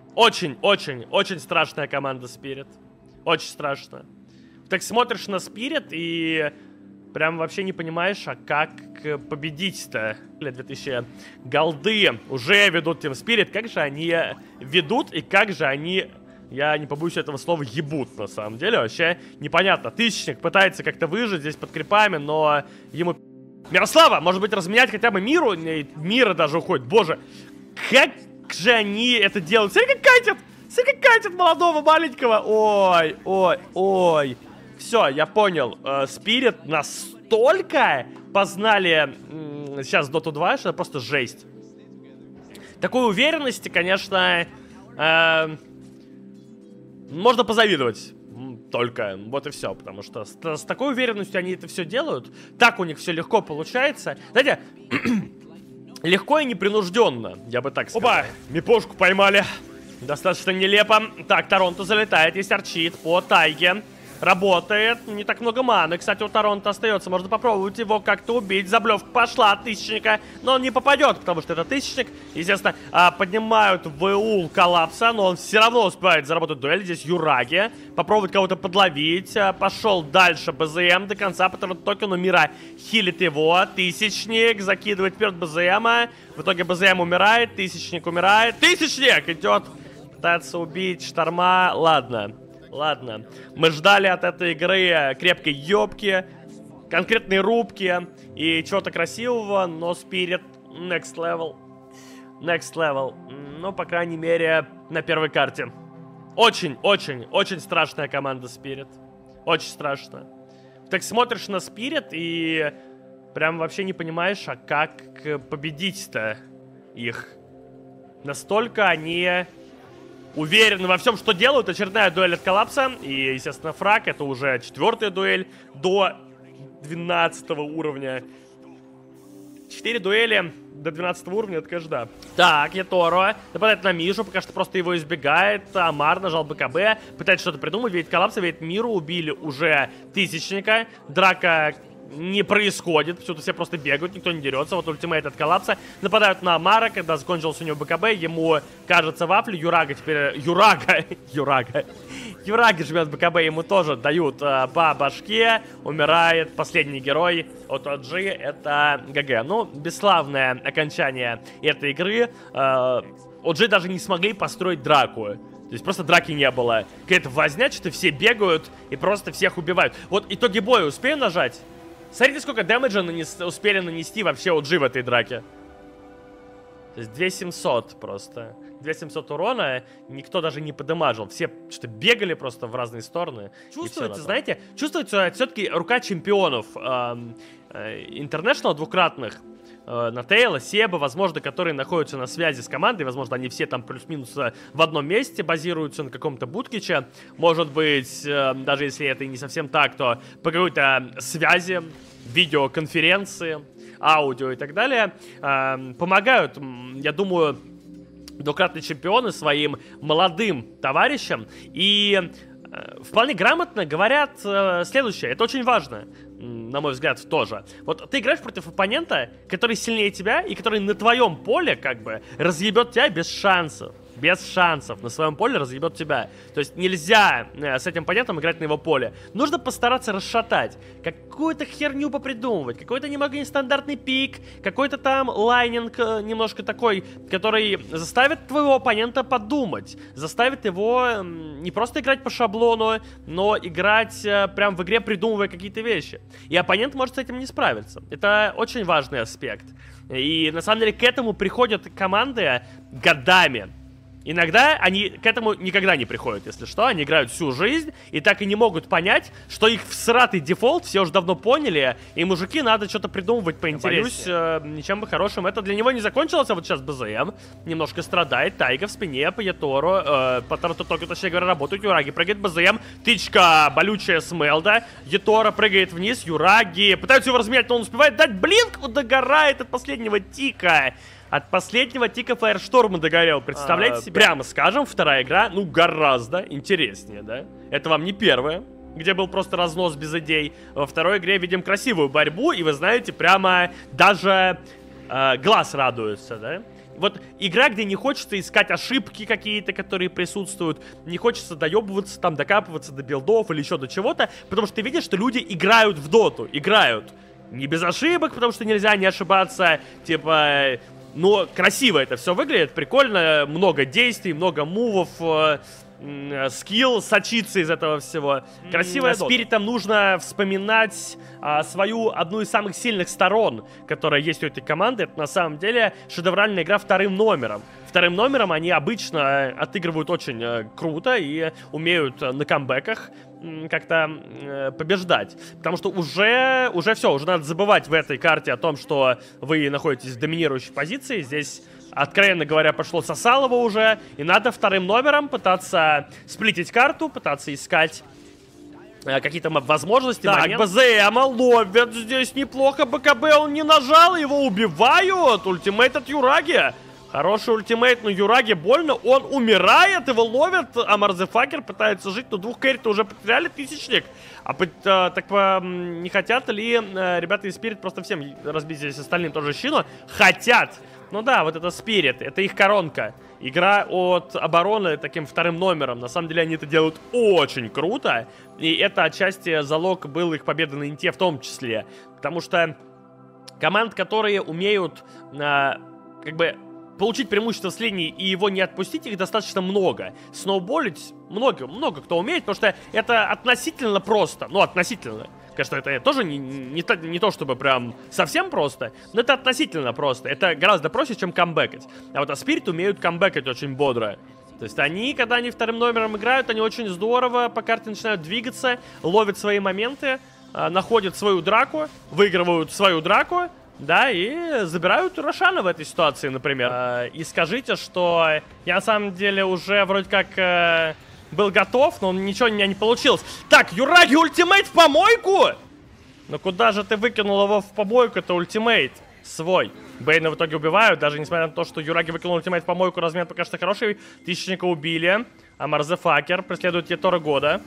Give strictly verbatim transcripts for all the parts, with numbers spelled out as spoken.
Очень-очень-очень страшная команда Spirit. Очень страшно. Так смотришь на Spirit и прям вообще не понимаешь, а как победить-то. две тысячи голды уже ведут Team Spirit. Как же они ведут и как же они, я не побоюсь этого слова, ебут на самом деле. Вообще непонятно. Тысячник пытается как-то выжить здесь под крипами, но ему... Мирослава, может быть, разменять хотя бы миру? Мира даже уходит. Боже, как же они это делают? Смотри, как катят! Смотри, как катят молодого маленького! Ой, ой, ой. Все, я понял. Spirit настолько познали сейчас Доту два, что это просто жесть. Такой уверенности, конечно, э, можно позавидовать. Только, вот и все, потому что с, с такой уверенностью они это все делают, так у них все легко получается. Знаете, легко и непринужденно, я бы так сказал. Опа, мипошку поймали, достаточно нелепо. Так, Торонто залетает, есть арчит по тайге. Работает, не так много маны, кстати, у Торонто остается, можно попробовать его как-то убить. Заблевка пошла от Тысячника, но он не попадет, потому что это Тысячник. Естественно, поднимают ВУЛ коллапса, но он все равно успевает заработать дуэль. Здесь Юраги, попробовать кого-то подловить. Пошел дальше БЗМ до конца, потому что токену мира хилит его. Тысячник закидывает вперед БЗМа, в итоге БЗМ умирает, Тысячник умирает. Тысячник идет, пытается убить Шторма, ладно. Ладно, мы ждали от этой игры крепкой ёбки, конкретной рубки и чего-то красивого, но Spirit next level. Next level. Ну, по крайней мере, на первой карте. Очень-очень-очень страшная команда Spirit. Очень страшно. Так смотришь на Spirit и прям вообще не понимаешь, а как победить-то их. Настолько они... уверены во всем, что делают. Очередная дуэль от коллапса. И, естественно, фраг. Это уже четвертая дуэль до двенадцатого уровня. Четыре дуэли до двенадцатого уровня, это, конечно, да. Так, Яторо нападает на Мишу, пока что просто его избегает. Амар нажал БКБ, пытается что-то придумать. Видит коллапса, видит Миру. Убили уже Тысячника. Драка... не происходит, почему-то все просто бегают, никто не дерется. Вот ультимейт от коллапса. Нападают на Амара, когда закончился у него БКБ. Ему кажется вафли. Юрага теперь... Юрага! Юрага! Юраги жмет БКБ, ему тоже дают э, по башке. Умирает последний герой от о джи. Это ГГ. Ну, бесславное окончание этой игры. Э, о джи даже не смогли построить драку. То есть просто драки не было. Какая-то возня, что все бегают и просто всех убивают. Вот итоги боя успею нажать? Смотрите, сколько дэмэджа нанес, успели нанести вообще о джи в этой драке. То есть две тысячи семьсот просто. две тысячи семьсот урона, никто даже не подэмажил. Все что бегали просто в разные стороны. Чувствуется, знаете, чувствуется все-таки рука чемпионов. Интернешнл двукратных. Натейла, Себа, возможно, которые находятся на связи с командой. Возможно, они все там плюс-минус в одном месте базируются на каком-то буткиче. Может быть, даже если это и не совсем так, то по какой-то связи, видеоконференции, аудио и так далее. Помогают, я думаю, двукратные чемпионы своим молодым товарищам. И вполне грамотно говорят следующее. Это очень важно. На мой взгляд, тоже. Вот ты играешь против оппонента, который сильнее тебя и который на твоем поле, как бы, разъебет тебя без шансов. Без шансов. На своем поле разъебет тебя. То есть нельзя э, с этим оппонентом играть на его поле. Нужно постараться расшатать. Какую-то херню попридумывать. Какой-то немного нестандартный пик. Какой-то там лайнинг э, немножко такой, который заставит твоего оппонента подумать. Заставит его э, не просто играть по шаблону, но играть э, прям в игре, придумывая какие-то вещи. И оппонент может с этим не справиться. Это очень важный аспект. И на самом деле к этому приходят команды годами. Иногда они к этому никогда не приходят, если что. Они играют всю жизнь и так и не могут понять, что их всратый дефолт все уже давно поняли, и мужики надо что-то придумывать поинтереснее. Боюсь, э, ничем бы хорошим это для него не закончилось. А вот сейчас БЗМ немножко страдает. Тайга в спине по Ятору. Э, по Тартутоке, точнее говоря, работают. Юраги прыгает, БЗМ. Тычка болючая с Мелда. Ятора прыгает вниз. Юраги пытаются его разменять, но он успевает дать блинк. Он догорает от последнего тика. От последнего тика Фаершторма догорел, представляете а, себе? Прямо скажем, вторая игра, ну, гораздо интереснее, да? Это вам не первая, где был просто разнос без идей. Во второй игре видим красивую борьбу, и вы знаете, прямо даже э, глаз радуется, да? вот игра, где не хочется искать ошибки какие-то, которые присутствуют, не хочется доебываться, там, докапываться до билдов или еще до чего-то, потому что ты видишь, что люди играют в доту, играют. Не без ошибок, потому что нельзя не ошибаться, типа... Но красиво это все выглядит, прикольно, много действий, много мувов, э, э, скилл сочится из этого всего. Красивая дота. Спиритам нужно вспоминать э, свою одну из самых сильных сторон, которая есть у этой команды. Это на самом деле шедевральная игра вторым номером. Вторым номером они обычно отыгрывают очень э, круто и умеют э, на камбэках как-то э, побеждать. Потому что уже, уже все, уже надо забывать в этой карте о том, что вы находитесь в доминирующей позиции. Здесь, откровенно говоря, пошло сосалово уже. И надо вторым номером пытаться сплитить карту, пытаться искать э, какие-то возможности. Так, БЗМа ловят здесь неплохо. БКБ он не нажал, его убивают. Ультимейт от Юраги. Хороший ультимейт, но Юраги больно, он умирает, его ловят, а Марзефакер пытается жить, но двух кэрри-то уже потеряли, тысячник. А, а так по, не хотят ли а, ребята из Спирит просто всем разбить здесь остальным тоже щину? Хотят! Ну да, вот это Спирит, это их коронка. Игра от обороны таким вторым номером. На самом деле они это делают очень круто, и это отчасти залог был их победы на Инте в том числе. Потому что команд, которые умеют а, как бы... получить преимущество с линии и его не отпустить, их достаточно много. Сноуболить много, много кто умеет, потому что это относительно просто. Ну, относительно. Конечно, это тоже не, не, то, не то, чтобы прям совсем просто, но это относительно просто. Это гораздо проще, чем камбэкать. А вот Аспирит умеют камбэкать очень бодро. То есть они, когда они вторым номером играют, они очень здорово по карте начинают двигаться, ловят свои моменты, находят свою драку, выигрывают свою драку, да, и забирают Рошана в этой ситуации, например. Э, и скажите, что я на самом деле уже вроде как э, был готов, но ничего у меня не получилось. Так, Юраги ультимейт в помойку? Ну куда же ты выкинул его в помойку, это ультимейт свой. Бейна в итоге убивают, даже несмотря на то, что Юраги выкинул ультимейт в помойку, размен пока что хороший. Тысячника убили, а Марзефакер преследует Етора года.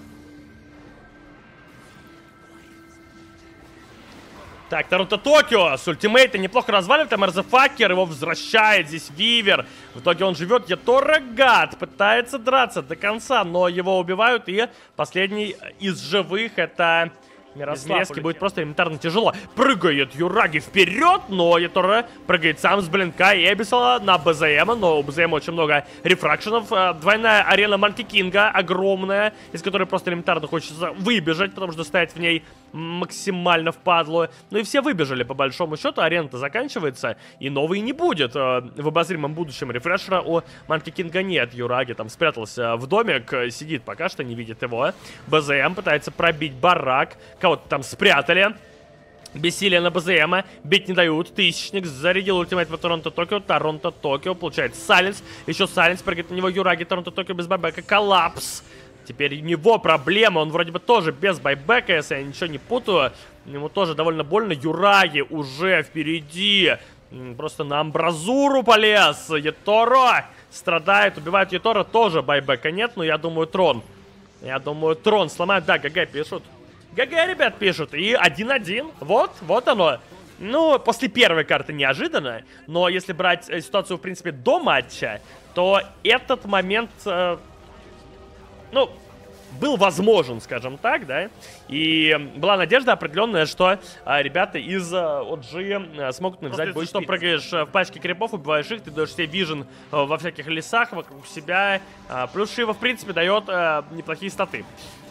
Так, Наруто Токио с ультимейта неплохо разваливает, а Марзефакер его возвращает. Здесь Вивер. В итоге он живет. Етора гад пытается драться до конца, но его убивают. И последний из живых это Мирослав. Будет просто элементарно тяжело. Прыгает Юраги вперед, но Етора прыгает сам с блинка и Эбисала на БЗМ. Но у БЗМ очень много рефракшенов. Двойная арена Манки Кинга огромная, из которой просто элементарно хочется выбежать, потому что стоять в ней максимально впадло. Ну и все выбежали по большому счету. Арена-то заканчивается, и новой не будет. В обозримом будущем рефрешера у Манки Кинга нет. Юраги там спрятался в домик, сидит пока что, не видит его. БЗМ пытается пробить барак. Кого-то там спрятали. Бессилие на БЗМа. Бить не дают. Тысячник зарядил ультимейт в Торонто Токио. Торонто Токио получает Сайленс. Еще Сайленс. Прыгает на него Юраги. Торонто Токио без байбека. Коллапс. Теперь у него проблема. Он вроде бы тоже без байбека, если я ничего не путаю. Ему тоже довольно больно. Юраги уже впереди. Просто на амбразуру полез. Еторо страдает. Убивает Етора. Тоже байбека нет. Но я думаю, Трон. Я думаю, Трон сломает. Да, ГГ пишут. ГГ, ребят, пишут. И один-один. Вот, вот оно. Ну, после первой карты неожиданно. Но если брать ситуацию, в принципе, до матча, то этот момент, э, ну, был возможен, скажем так, да. И была надежда определенная, что э, ребята из э, о джи э, смогут навязать бой. Что прыгаешь в пачке крипов, убиваешь их, ты даешь себе вижен э, во всяких лесах вокруг себя. Э, плюс Шива, в принципе, дает э, неплохие статы.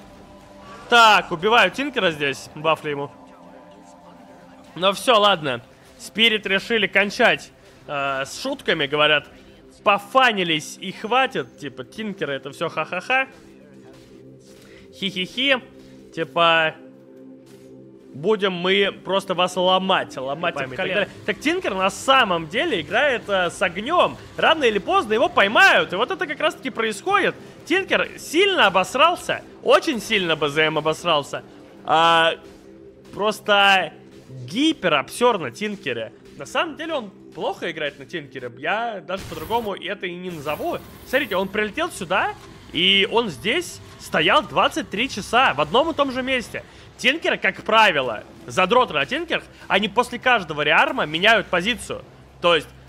Так, убивают Тинкера здесь, бафли ему. Но все, ладно. Спирит решили кончать э, с шутками, говорят. Пофанились и хватит. Типа, Тинкера это все ха-ха-ха. Хи-хи-хи. Типа, будем мы просто вас ломать. Ломать их колено. Так Тинкер на самом деле играет э, с огнем. Рано или поздно его поймают. И вот это как раз таки происходит. Тинкер сильно обосрался. Очень сильно БЗМ обосрался. А, просто гипер обсер на Тинкере. На самом деле он плохо играет на Тинкере. Я даже по-другому это и не назову. Смотрите, он прилетел сюда, и он здесь стоял двадцать три часа в одном и том же месте. Тинкеры, как правило, задроты на Тинкерах, они после каждого реарма меняют позицию. То есть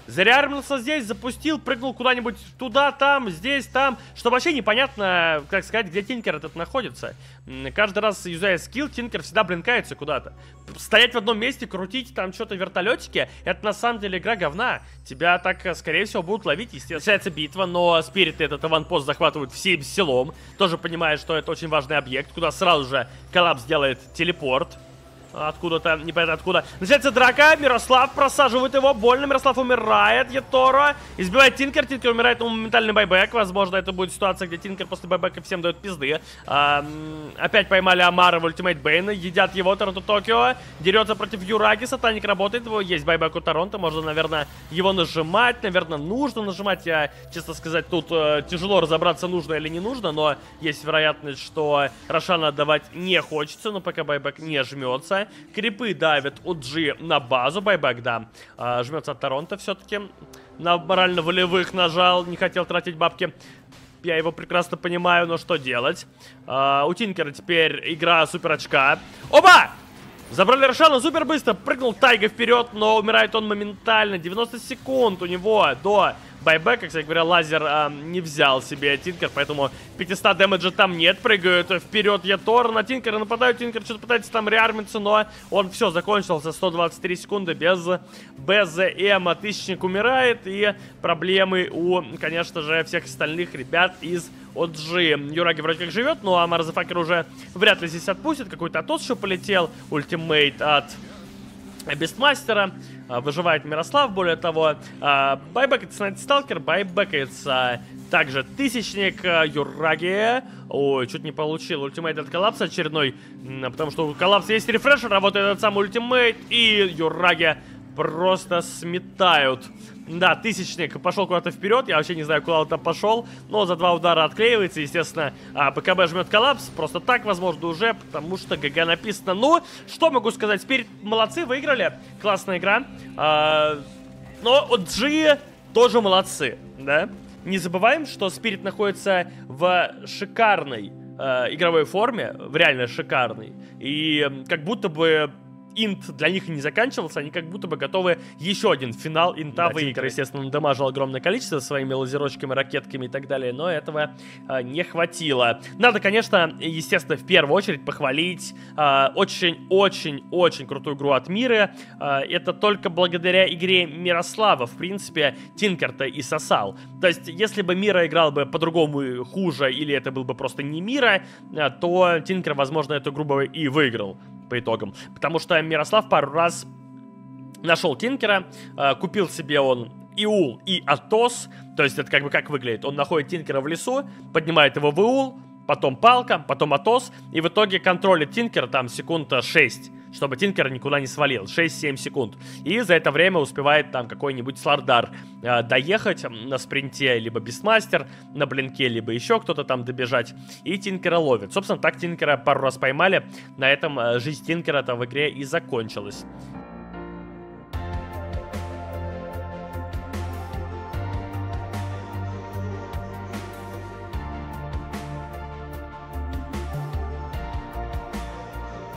Зареармился здесь, запустил, прыгнул куда-нибудь туда, там, здесь, там. Что вообще непонятно, как сказать, где Тинкер этот находится. Каждый раз, юзая скилл, Тинкер всегда блинкается куда-то. Стоять в одном месте, крутить там что-то в вертолетике, это на самом деле игра говна. Тебя так, скорее всего, будут ловить, естественно. Начинается битва, но спириты этот аванпост захватывают всем селом. Тоже понимая, что это очень важный объект, куда сразу же коллапс делает телепорт. Откуда-то, непонятно откуда. Начинается драка, Мирослав просаживает его, больно, Мирослав умирает, Яторо избивает Тинкер, Тинкер умирает, ему моментальный байбек. Возможно, это будет ситуация, где Тинкер после байбека всем дает пизды. а, Опять поймали Амара в ультимейт Бейна, едят его, Торонто Токио дерется против Юраги, Сатаник работает, его есть байбек у Торонто, можно, наверное, его нажимать, наверное, нужно нажимать. Я, честно сказать, тут э, тяжело разобраться, нужно или не нужно, но есть вероятность, что Рошана отдавать не хочется, но пока байбек не жмется. Крипы давят о джи на базу, байбек, да, а, жмется от Торонто все-таки. На морально-волевых нажал, не хотел тратить бабки. Я его прекрасно понимаю, но что делать? А, у Тинкера теперь игра супер очка. Оба! Забрали Рошана супер быстро, прыгнул Тайга вперед, но умирает он моментально. девяносто секунд у него до байбека, кстати говоря, лазер а, не взял себе Тинкер, поэтому пятьсот дэмэджа там нет. Прыгают вперед Ятор, на Тинкера нападают, Тинкер что-то пытается там реармиться, но он все, закончился, сто двадцать три секунды без БЗМа. Тысячник умирает, и проблемы у, конечно же, всех остальных ребят из о джи. Юраги вроде как живет, ну а Марзафакер уже вряд ли здесь отпустит. Какой-то Атос еще полетел, ультимейт от Бестмастера. Выживает Мирослав, более того. Байбекается Найт Сталкер, байбекается также Тысячник, Юраги. Ой, чуть не получил ультимейт от Коллапса очередной, потому что у Коллапса есть рефрешер, а вот этот самый ультимейт, и Юраги просто сметают. Да, Тысячник пошел куда-то вперед, я вообще не знаю, куда он там пошел, но за два удара отклеивается, естественно. а, БКБ жмет коллапс, просто так, возможно, уже, потому что ГГ написано. Ну, что могу сказать, Спирит молодцы, выиграли, классная игра. а, Но о джи тоже молодцы, да. Не забываем, что Спирит находится в шикарной э, игровой форме, в реально шикарной, и как будто бы инт для них не заканчивался, они как будто бы готовы еще один финал инта да, выиграть. Естественно, он дамажил огромное количество своими лазерочками, ракетками и так далее, но этого а, не хватило. Надо, конечно, естественно, в первую очередь похвалить очень-очень-очень крутую игру от Миры. А, это только благодаря игре Мирослава, в принципе, Тинкер-то и сосал. То есть, если бы Мира играл бы по-другому хуже, или это был бы просто не Мира, то Тинкер, возможно, эту игру бы и выиграл по итогам. Потому что Мирослав пару раз нашел Тинкера, э, купил себе он Иул и Атос. То есть это как бы как выглядит. Он находит Тинкера в лесу, поднимает его в Иул, потом палка, потом Атос, и в итоге контролит Тинкера там секунд шесть, чтобы Тинкер никуда не свалил. шесть-семь секунд. И за это время успевает там какой-нибудь Слардар э, доехать на спринте, либо Бестмастер на блинке, либо еще кто-то там добежать. И Тинкера ловит. Собственно, так Тинкера пару раз поймали. На этом э, жизнь Тинкера-то в игре и закончилась.